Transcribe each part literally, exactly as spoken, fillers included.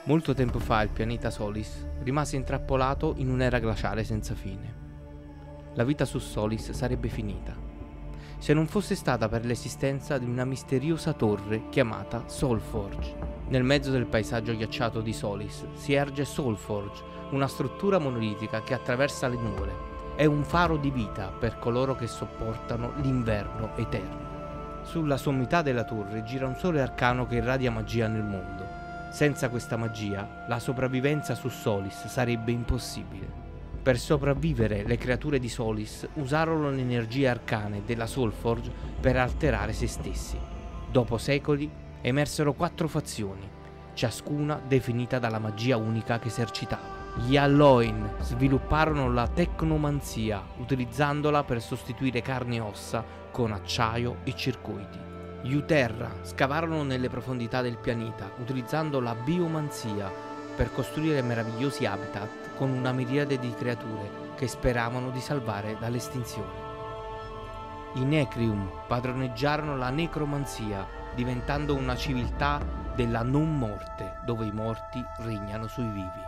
Molto tempo fa il pianeta Solis rimase intrappolato in un'era glaciale senza fine. La vita su Solis sarebbe finita, se non fosse stata per l'esistenza di una misteriosa torre chiamata Soulforge. Nel mezzo del paesaggio ghiacciato di Solis si erge Soulforge, una struttura monolitica che attraversa le nuvole. È un faro di vita per coloro che sopportano l'inverno eterno. Sulla sommità della torre gira un sole arcano che irradia magia nel mondo. Senza questa magia, la sopravvivenza su Solis sarebbe impossibile. Per sopravvivere, le creature di Solis usarono le energie arcane della Soulforge per alterare se stessi. Dopo secoli, emersero quattro fazioni, ciascuna definita dalla magia unica che esercitava. Gli Alloin svilupparono la tecnomanzia, utilizzandola per sostituire carne e ossa con acciaio e circuiti. Gli Uterra scavarono nelle profondità del pianeta, utilizzando la biomanzia per costruire meravigliosi habitat con una miriade di creature che speravano di salvare dall'estinzione. I Necrium padroneggiarono la necromanzia, diventando una civiltà della non morte, dove i morti regnano sui vivi.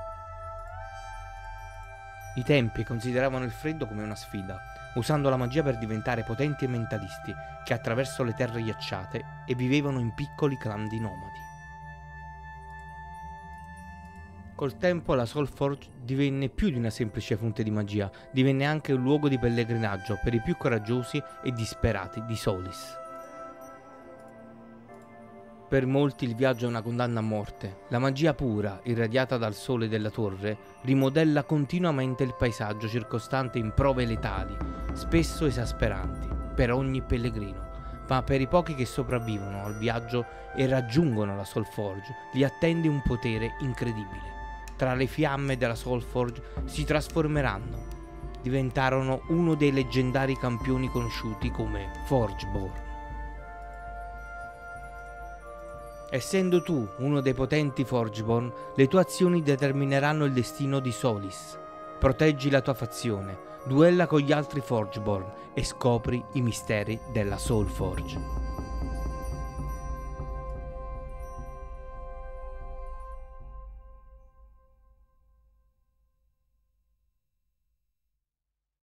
I Tempi consideravano il freddo come una sfida, usando la magia per diventare potenti e mentalisti che attraverso le terre ghiacciate e vivevano in piccoli clan di nomadi. Col tempo la Soulforge divenne più di una semplice fonte di magia, divenne anche un luogo di pellegrinaggio per i più coraggiosi e disperati di Solis. Per molti il viaggio è una condanna a morte. La magia pura, irradiata dal sole della torre, rimodella continuamente il paesaggio circostante in prove letali, spesso esasperanti, per ogni pellegrino. Ma per i pochi che sopravvivono al viaggio e raggiungono la Soulforge, li attende un potere incredibile. Tra le fiamme della Soulforge si trasformeranno. Diventarono uno dei leggendari campioni conosciuti come Forgeborn. Essendo tu uno dei potenti Forgeborn, le tue azioni determineranno il destino di Solis. Proteggi la tua fazione, duella con gli altri Forgeborn e scopri i misteri della Soulforge.